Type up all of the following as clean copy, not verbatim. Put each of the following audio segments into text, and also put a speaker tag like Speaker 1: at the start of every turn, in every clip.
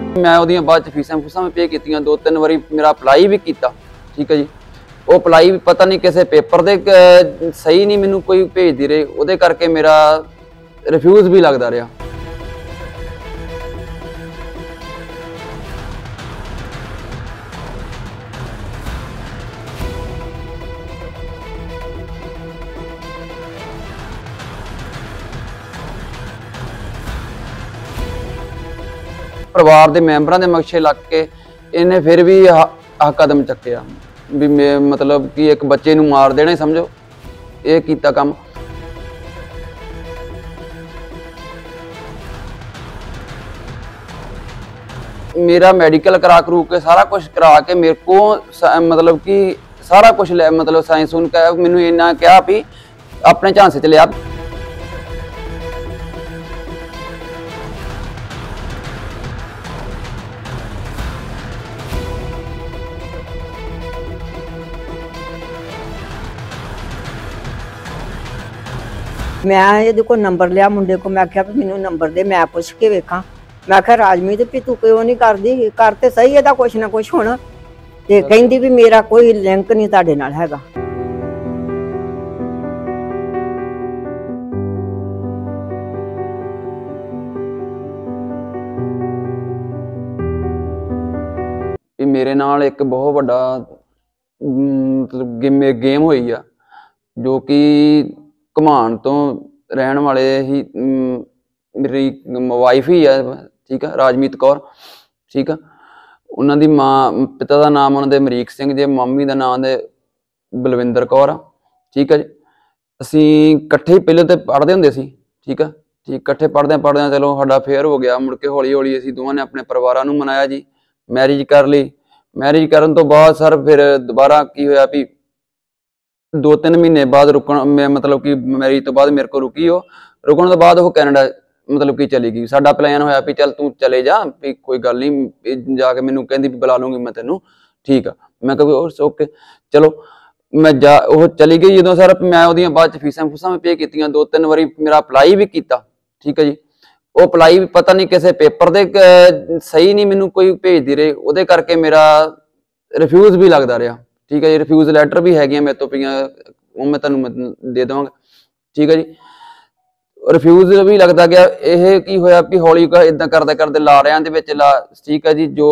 Speaker 1: मैं ਉਹਦੀਆਂ ਬਾਅਦ ਚ ਫੀਸਾਂ ਫੂਸਾਂ ਵੀ ਪੇ ਕੀਤੀਆਂ 2-3 ਵਾਰੀ मेरा ਅਪਲਾਈ भी ਕੀਤਾ। ठीक है जी, वो ਅਪਲਾਈ पता नहीं किसी पेपर ਦੇ सही नहीं ਮੈਨੂੰ कोई भेजदी रही, ਉਹਦੇ करके मेरा रिफ्यूज भी लगता रहा। परिवार के मैंबरों के मकशे लग के इन्हें फिर भी आह कदम चक्या भी मतलब कि एक बच्चे नूं मार देना, समझो ये कीता काम। मेरा मेडिकल करा करू के सारा कुछ करा के मेरे को मतलब कि सारा कुछ मतलब साइंस उनका मैनू इन्ना कहा भी अपने झांसे च लिया।
Speaker 2: मैं ये को नंबर लिया मुंडे को, मैं आख्या भी मैनू नंबर दे, मैं पुछ के वेखा। मैं आख्या राजमीत भी तू क्यों नहीं करदी, कर ते सही है कुछ ना कुछ हुण। ते कहंदी भी मेरा कोई लिंक नहीं तुहाडे नाल हैगा।
Speaker 1: मेरे नाल एक बहुत वड्डा मतलब गेम हुई आ, जो कि घुमान तो रहन वाले ही मेरी वाइफ ही है। ठीक है, राजमीत कौर। ठीक है, उन्होंने माँ पिता का नाम उन्होंने अमरीक सिंह जे, मम्मी का नाम है बलविंदर कौर। ठीक है जी, असी कट्ठे ही पहले तो पढ़ते होंगे सी। ठीक है, ठीक कट्ठे पढ़दे चलो साडा फेयर हो गया। मुड़ के हौली हौली असी दोवां ने अपने परिवारां नूं मनाया जी, मैरिज कर ली। मैरिज करन तो बाद सर फिर दोबारा की होया भी 2-3 महीने बाद रुकन, मैं मतलब कि मैरिज तो बाद मेरे को रुकी हो, रुकन तो बाद वो कैनेडा मतलब कि चली गई। साडा प्लान होया भी चल तू चले जा, भी कोई गल नहीं, जाके मैनू कहंदी बुला लूंगी मैं तेनू। ठीक है, मैं कहा ओके चलो मैं जा, वो चली गई जो सर। मैं ਉਹਦੀਆਂ ਬਾਅਦ ਚ फीसां फूसां भी पे कीतियां 2-3 वारी मेरा अप्लाई भी किया। ठीक है जी, वो अप्लाई भी पता नहीं किसी पेपर दे सही नहीं मैनू कोई भेजदी रही, ਉਹਦੇ करके मेरा रिफ्यूज भी लगता रहा। ठीक है जी, रिफ्यूज लैटर भी है मेरे तो पियां, वो मैं तुहानू दे देवांगा। ठीक है जी, रिफ्यूज भी लगता गया। यह की होया भी हौली इदा करते करते लारियां दे विच ला। ठीक है जी, जो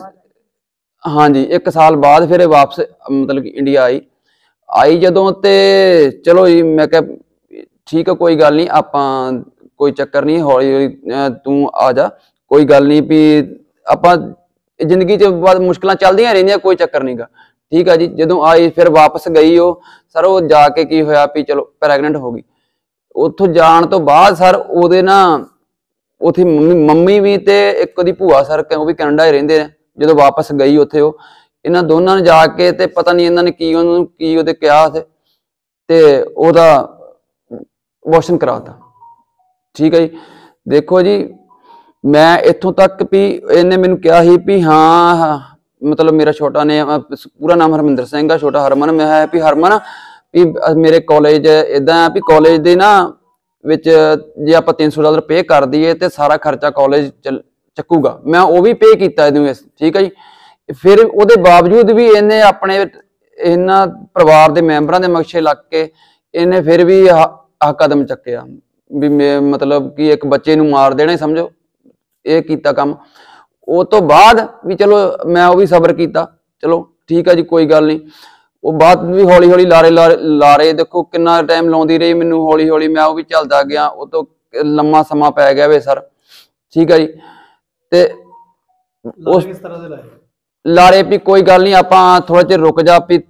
Speaker 1: हाँ जी 1 साल बाद फिर वापस मतलब कि इंडिया आई जदों, ते चलो जी मैं क्या ठीक है कोई गल नहीं, आपां कोई चक्कर नहीं, हौली हौली तू आ जा, कोई गल नहीं भी आपां जिंदगी च बाद मुश्किलां चलदियां रहिंदियां, कोई चक्कर नहीं गा। ठीक है जी, जदों आई फिर वापस गई वो सर, वो जाके की होया भी चलो प्रैगनेंट हो गई। उत्थों जाण तो बाद सर ਉਹਦੇ ना ਉੱਥੇ ਮੰਮੀ ਵੀ ਤੇ ਇੱਕ ਉਹਦੀ ਭੂਆ ਸਰ ਉਹ ਵੀ ਕੈਨੇਡਾ ਹੀ ਰਹਿੰਦੇ ਨੇ। ਜਦੋਂ ਵਾਪਸ ਗਈ ਉੱਥੇ ਉਹ ਇਹਨਾਂ ਦੋਨਾਂ ਨੇ ਜਾ ਕੇ ਤੇ ਪਤਾ ਨਹੀਂ ਇਹਨਾਂ ਨੇ ਕੀ ਉਹਨੂੰ ਕੀ ਉਹਦੇ ਕਿਹਾ ਤੇ ਉਹਦਾ ਅਬੋਰਸ਼ਨ ਕਰਾਤਾ। ਠੀਕ ਹੈ ਜੀ, ਦੇਖੋ ਜੀ ਮੈਂ ਇੱਥੋਂ ਤੱਕ ਵੀ ਇਹਨੇ ਮੈਨੂੰ ਕਿਹਾ ਸੀ ਵੀ ਹਾਂ मतलब मेरा छोटा ने पूरा नाम हरमिंदर सिंह है, छोटा हरमन में है भी हरमन भी मेरे कॉलेज इदा भी कॉलेज के ना जे आप $300 पे कर दईए तो सारा खर्चा कॉलेज चकूगा। मैं वो भी पे किया। ठीक है जी, फिर वो बावजूद भी इन्हें अपने इन्होंने परिवार के मैंबरों के मकशे लग के इन्हें फिर भी आह कदम चक्या भी मतलब कि एक बच्चे नूं मार देना, समझो ये कीता काम। वो तो बाद भी चलो मैं वो भी सबर किया, चलो ठीक है जी कोई गल नहीं। वो बाद भी हौली हौली लारे देखो कितना टाइम लाउंदी रही मैनू, हौली हौली मैं वो भी चलता गया, वो तो लम्मा समा पै गया वे सर। ठीक है जी, ते उस किस तरह दे लारे भी कोई गल नहीं, आपां थोड़ा चिर रुक जा भी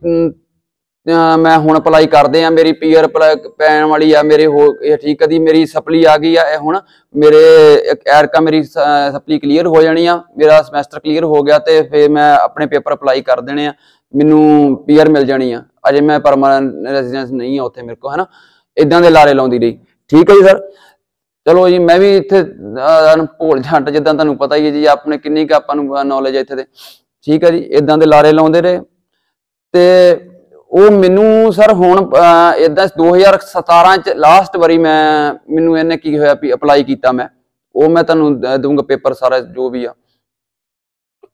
Speaker 1: मैं हुण अप्लाई करदे आ, मेरी पीआर पैण वाली आ मेरे हो। ठीक है जी, मेरी सप्ली आ गई है हुण, मेरे एरका मेरी सप्ली क्लीयर हो जानी आ, मेरा समैसटर क्लीयर हो गया तो फिर मैं अपने पेपर अप्लाई कर देने आ, मैनू पीआर मिल जानी आ। अजे मैं परमानेंट रेजिडेंस नहीं है उत्थे मेरे को, है ना, इदां दे लारे लाउंदी रही। ठीक है जी सर, चलो जी मैं भी इत्थे भोल झंट जिद्दां तुहानूं पता ही है जी अपने किन्नी क आपां नूं नॉलेज है इत्थे दे। ठीक है जी, इदां दे लारे लाउंदे रहे ते ਉਹ ਮੈਨੂੰ ਸਰ ਹੁਣ ਇਦਾਂ 2017 ਚ ਲਾਸਟ ਵਾਰੀ ਮੈਨੂੰ ਇਹਨੇ ਕੀ ਹੋਇਆ ਵੀ ਅਪਲਾਈ ਕੀਤਾ ਮੈਂ, ਉਹ ਮੈਂ ਤੁਹਾਨੂੰ ਦਊਂਗਾ ਪੇਪਰ ਸਾਰਾ ਜੋ ਵੀ ਆ।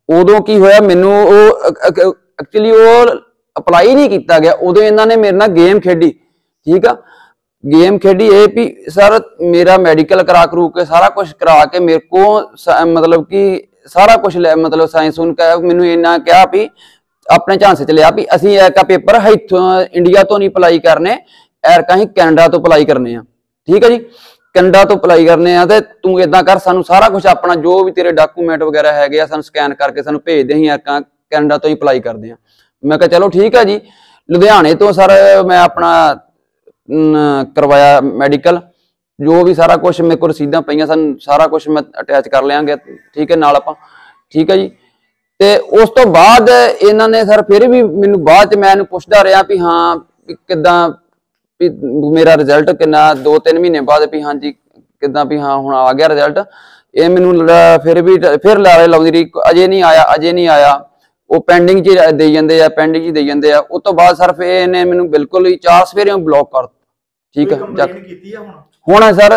Speaker 1: ਉਦੋਂ ਕੀ ਹੋਇਆ, ਮੈਨੂੰ ਉਹ ਐਕਚੁਅਲੀ ਉਹ ਅਪਲਾਈ ਨਹੀਂ ਕੀਤਾ ਗਿਆ। ਉਦੋਂ ਇਹਨਾਂ ਨੇ ਮੇਰੇ ਨਾਲ ਗੇਮ ਖੇਡੀ, ਠੀਕ ਆ। ਗੇਮ ਖੇਡੀ ਇਹ ਵੀ ਸਰ ਮੇਰਾ ਮੈਡੀਕਲ ਕਰਾ ਕਰੂ ਕੇ ਸਾਰਾ ਕੁਝ ਕਰਾ ਕੇ ਮੇਰੇ ਕੋ ਮਤਲਬ ਕਿ ਸਾਰਾ ਕੁਝ ਲੈ, ਮਤਲਬ ਸਾਇੰਸ ਨੂੰ ਕਹਿ ਮੈਨੂੰ ਇੰਨਾ ਕਿਹਾ ਵੀ ਆਪਣੇ ਝਾਂਸੇ ਚ ਲਿਆ ਵੀ ਅਸੀਂ ਐਕਾ ਪੇਪਰ ਇੱਥੋਂ ਇੰਡੀਆ ਤੋਂ ਨਹੀਂ ਅਪਲਾਈ ਕਰਨੇ, ਐਰਕਾ ਅਸੀਂ ਕੈਨੇਡਾ ਤੋਂ ਅਪਲਾਈ ਕਰਨੇ ਆ, ਠੀਕ ਹੈ ਜੀ। ਕੈਨੇਡਾ ਤੋਂ ਅਪਲਾਈ ਕਰਨੇ ਆ ਤੇ ਤੂੰ ਇਦਾਂ ਕਰ, ਸਾਨੂੰ ਸਾਰਾ ਕੁਝ ਆਪਣਾ ਜੋ ਵੀ ਤੇਰੇ ਡਾਕੂਮੈਂਟ ਵਗੈਰਾ ਹੈਗੇ ਆ ਸਾਨੂੰ ਸਕੈਨ ਕਰਕੇ ਸਾਨੂੰ ਭੇਜ ਦੇ, ਅਸੀਂ ਐਰਕਾ ਕੈਨੇਡਾ ਤੋਂ ਹੀ ਅਪਲਾਈ ਕਰਦੇ ਆ। ਮੈਂ ਕਿਹਾ ਚਲੋ ਠੀਕ ਹੈ ਜੀ। ਲੁਧਿਆਣੇ ਤੋਂ ਸਰ ਮੈਂ ਆਪਣਾ ਕਰਵਾਇਆ ਮੈਡੀਕਲ, ਜੋ ਵੀ ਸਾਰਾ ਕੁਝ ਮੇਰੇ ਕੋਲ ਰਸੀਦਾਂ ਪਈਆਂ ਸਨ, ਸਾਰਾ ਕੁਝ ਮੈਂ ਅਟੈਚ ਕਰ ਲਿਆਂਗੇ, ਠੀਕ ਹੈ ਨਾਲ ਆਪਾਂ, ਠੀਕ ਹੈ ਜੀ। ਤੇ ਉਸ ਤੋਂ ਬਾਅਦ ਇਹਨਾਂ ਨੇ ਸਰ ਫਿਰ ਵੀ ਮੈਨੂੰ ਬਾਅਦ ਚ ਮੈਂ ਇਹਨੂੰ ਪੁੱਛਦਾ ਰਿਹਾ ਵੀ ਹਾਂ ਕਿੱਦਾਂ ਵੀ ਮੇਰਾ ਰਿਜ਼ਲਟ ਕਿੰਨਾ, 2-3 ਮਹੀਨੇ ਬਾਅਦ ਵੀ ਹਾਂਜੀ ਕਿੱਦਾਂ ਵੀ ਹਾਂ ਹੁਣ ਆ ਗਿਆ ਰਿਜ਼ਲਟ। ਇਹ ਮੈਨੂੰ ਫਿਰ ਵੀ ਫਿਰ ਲਾਰੇ ਲਾਉਂਦੀ ਰਹੀ, ਅਜੇ ਨਹੀਂ ਆਇਆ, ਅਜੇ ਨਹੀਂ ਆਇਆ। ਉਹ ਪੈਂਡਿੰਗ 'ਚ ਦੇਈ ਜਾਂਦੇ ਆ, ਪੈਂਡਿੰਗ 'ਚ ਦੇਈ ਜਾਂਦੇ ਆ। ਉਸ ਤੋਂ ਬਾਅਦ ਸਰ ਫਿਰ ਇਹਨੇ ਮੈਨੂੰ ਬਿਲਕੁਲ ਹੀ 4 ਸਵੇਰੇ ਬਲੌਕ ਕਰ, ਠੀਕ ਹੈ। ਹੁਣ ਸਰ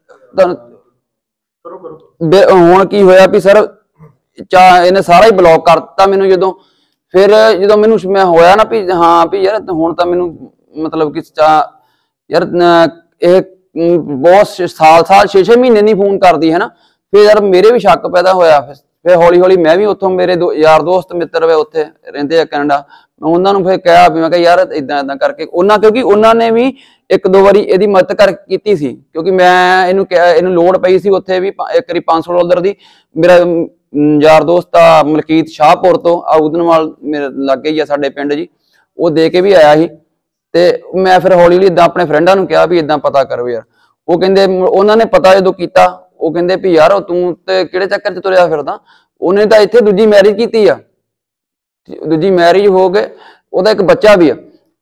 Speaker 1: ਹੁਣ ਕੀ ਹੋਇਆ ਵੀ ਸਰ ਇਹਨੇ ਸਾਰਾ ਹੀ ਬਲੌਕ ਕਰ ਦਿੱਤਾ ਮੈਨੂੰ। ਫਿਰ ਜਦੋਂ ਮੈਨੂੰ ਮੈਂ ਹੋਇਆ ਨਾ ਵੀ ਹਾਂ ਵੀ ਯਾਰ ਹੁਣ ਤਾਂ ਮੈਨੂੰ ਮਤਲਬ ਕਿ ਯਾਰ ਇਹ ਬਹੁਤ ਸਾਲ 6-6 ਮਹੀਨੇ ਨਹੀਂ ਫੋਨ ਕਰਦੀ ਹੈ ਨਾ। ਫਿਰ ਯਾਰ ਮੇਰੇ ਵੀ ਸ਼ੱਕ ਪੈਦਾ ਹੋਇਆ। ਫਿਰ ਹੌਲੀ ਹੌਲੀ ਮੈਂ ਵੀ ਉੱਥੋਂ ਮੇਰੇ ਯਾਰ ਦੋਸਤ ਮਿੱਤਰ ਵੇ ਉੱਥੇ ਰਹਿੰਦੇ ਆ ਕੈਨੇਡਾ, ਮੈਂ ਉਹਨਾਂ ਨੂੰ ਫਿਰ ਕਿਹਾ ਵੀ ਮੈਂ ਕਿਹਾ ਯਾਰ ਏਦਾਂ ਕਰਕੇ ਕਿਉਂਕਿ ਉਹਨਾਂ ਨੇ ਵੀ 1-2 ਵਾਰੀ ਇਹਦੀ ਮਦਦ ਕੀਤੀ ਸੀ, ਕਿਉਂਕਿ ਮੈਂ ਇਹਨੂੰ ਕਿਹਾ ਇਹਨੂੰ ਲੋੜ ਪਈ ਸੀ ਉੱਥੇ ਵੀ ਇੱਕ ਵਾਰੀ $500 ਦੀ। ਮੇਰਾ ਯਾਰ ਦੋਸਤ ਆ ਮਲਕੀਤ ਸ਼ਾਹਪੁਰ ਤੋਂ ਆਉਦਨਵਾਲ ਮੇਰੇ ਲਾਗੇ ਹੀ ਆ ਸਾਡੇ ਪਿੰਡ ਜੀ, ਉਹ ਦੇ ਕੇ ਵੀ ਆਇਆ ਸੀ। ਤੇ ਮੈਂ ਫਿਰ ਹੌਲੀ ਹੌਲੀ ਏਦਾਂ ਆਪਣੇ ਫਰੈਂਡਾਂ ਨੂੰ ਕਿਹਾ ਵੀ ਏਦਾਂ ਪਤਾ ਕਰੋ ਯਾਰ। ਉਹ ਕਹਿੰਦੇ, ਉਹਨਾਂ ਨੇ ਪਤਾ ਜਦੋਂ ਕੀਤਾ ਉਹ ਕਹਿੰਦੇ ਵੀ ਯਾਰ ਤੂੰ ਤੇ ਕਿਹੜੇ ਚੱਕਰ 'ਚ ਤੁਰਿਆ ਫਿਰਦਾ। ਉਹਨੇ ਤਾਂ ਇੱਥੇ ਦੂਜੀ ਮੈਰਿਜ ਕੀਤੀ ਆ, ਦੂਜੀ ਮੈਰਿਜ ਹੋ ਕੇ ਉਹਦਾ ਇੱਕ ਬੱਚਾ ਵੀ ਆ।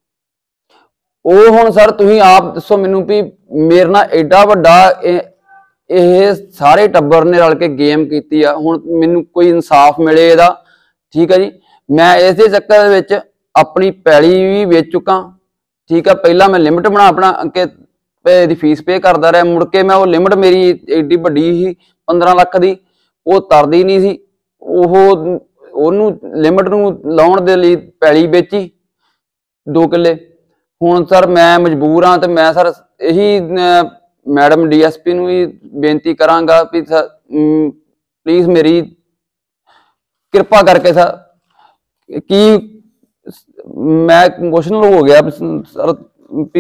Speaker 1: ਉਹ ਹੁਣ ਸਰ ਤੁਸੀਂ ਆਪ ਦੱਸੋ ਮੈਨੂੰ ਵੀ ਮੇਰੇ ਨਾਲ ਐਡਾ ਵੱਡਾ ਇਹ ਸਾਰੇ ਟੱਬਰ ਨੇ ਰਲ ਕੇ ਗੇਮ ਕੀਤੀ ਆ। ਹੁਣ ਮੈਨੂੰ ਕੋਈ ਇਨਸਾਫ ਮਿਲੇ ਇਹਦਾ, ਠੀਕ ਹੈ ਜੀ। ਮੈਂ ਇਸੇ ਚੱਕਰ ਦੇ ਵਿੱਚ ਆਪਣੀ ਪੈਲੀ ਵੀ ਵੇਚ ਚੁੱਕਾ, ਠੀਕ ਆ। ਪਹਿਲਾਂ ਮੈਂ ਲਿਮਟ ਬਣਾ ਕੇ ਇਹਦੀ ਫੀਸ ਪੇ ਕਰਦਾ ਰਿਹਾ, ਮੁੜ ਕੇ ਮੈਂ ਉਹ ਲਿਮਟ ਮੇਰੀ ਏਡੀ ਵੱਡੀ ਸੀ 15 ਲੱਖ ਦੀ, ਉਹ ਤਰਦੀ ਨਹੀਂ ਸੀ। ਉਹਨੂੰ ਲਿਮਟ ਨੂੰ ਲਾਉਣ ਦੇ ਲਈ ਪੈਲੀ ਵੇਚੀ 2 ਕਿੱਲੇ। ਹੁਣ ਸਰ ਮੈਂ ਮਜਬੂਰ ਹਾਂ ਤੇ ਮੈਂ ਸਰ ਇਹੀ ਮੈਡਮ DSP ਨੂੰ ਵੀ ਬੇਨਤੀ ਕਰਾਂਗਾ ਵੀ ਪਲੀਜ਼ ਮੇਰੀ ਕਿਰਪਾ ਕਰਕੇ ਸਰ, ਕੀ ਮੈਂ ਇਮੋਸ਼ਨਲ ਹੋ ਗਿਆ ਸਰ ਵੀ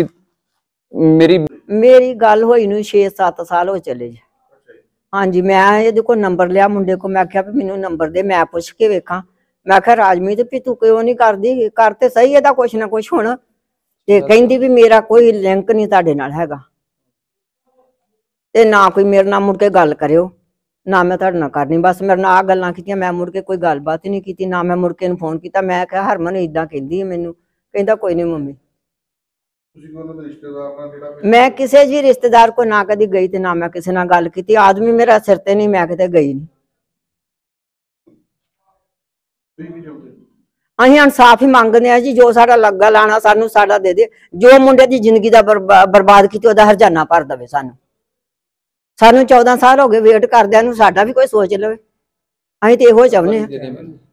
Speaker 1: ਮੇਰੀ
Speaker 2: ਗੱਲ ਹੋਈ ਨੂੰ 6-7 ਸਾਲ ਹੋ ਚਲੇ ਜੀ। ਹਾਂਜੀ, ਮੈਂ ਇਹਦੇ ਕੋਲ ਨੰਬਰ ਲਿਆ ਮੁੰਡੇ ਕੋ, ਮੈਂ ਆਖਿਆ ਵੀ ਮੈਨੂੰ ਨੰਬਰ ਦੇ, ਮੈਂ ਪੁੱਛ ਕੇ ਵੇਖਾਂ। ਮੈਂ ਆਖਿਆ ਰਾਜਮੀਤ ਵੀ ਤੂੰ ਕਿਉਂ ਨਹੀਂ ਕਰਦੀ, ਕਰ ਤੇ ਸਹੀ ਇਹਦਾ ਕੁਛ ਨਾ ਕੁਛ ਹੁਣ। ਤੇ ਕਹਿੰਦੀ ਵੀ ਮੇਰਾ ਕੋਈ ਲਿੰਕ ਨਹੀਂ ਤੁਹਾਡੇ ਨਾਲ ਹੈਗਾ, ਤੇ ਨਾ ਕੋਈ ਮੇਰੇ ਨਾਲ ਮੁੜ ਕੇ ਗੱਲ ਕਰਿਓ, ਨਾ ਮੈਂ ਤੁਹਾਡੇ ਨਾਲ ਕਰਨੀ। ਬਸ ਮੇਰੇ ਨਾਲ ਆ ਗੱਲਾਂ ਕੀਤੀਆਂ, ਮੈਂ ਮੁੜ ਕੇ ਕੋਈ ਗੱਲਬਾਤ ਹੀ ਨਹੀਂ ਕੀਤੀ, ਨਾ ਮੈਂ ਮੁੜ ਕੇ ਨੂੰ ਫੋਨ ਕੀਤਾ। ਮੈਂ ਕਿਹਾ ਹਰਮਨ ਏਦਾਂ ਕਹਿੰਦੀ ਮੈਨੂੰ, ਕਹਿੰਦਾ ਕੋਈ ਨਹੀਂ ਮੰਮੀ। ਮੈਂ ਕਿਸੇ ਜੀ ਰਿਸ਼ਤੇਦਾਰ ਕੋ ਨਾ ਕਦੀ ਗਈ ਤੇ ਨਾ ਮੈਂ ਕਿਸੇ ਨਾਲ ਗੱਲ ਕੀਤੀ। ਆਦਮੀ ਮੇਰਾ ਸਿਰ ਤੇ ਨਹੀਂ, ਮੈਂ ਕਿਤੇ ਗਈ ਨਹੀਂ। ਅਸੀਂ ਇਨਸਾਫ ਹੀ ਮੰਗਦੇ ਆ ਜੀ, ਜੋ ਸਾਡਾ ਲੱਗਾ ਲਾਣਾ ਸਾਨੂੰ ਸਾਡਾ ਦੇ ਦੇ। ਜੋ ਮੁੰਡੇ ਦੀ ਜ਼ਿੰਦਗੀ ਦਾ ਬਰਬਾਦ ਕੀਤੀ ਉਹਦਾ ਹਰਜਾਨਾ ਭਰ ਦੇਵੇ ਸਾਨੂੰ 14 ਸਾਲ ਹੋ ਗਏ ਵੇਟ ਕਰਦਿਆਂ ਨੂੰ, ਸਾਡਾ ਵੀ ਕੋਈ ਸੋਚ ਲਵੇ। ਅਸੀਂ ਤੇ ਇਹੋ ਚਾਹੁੰਦੇ ਆ।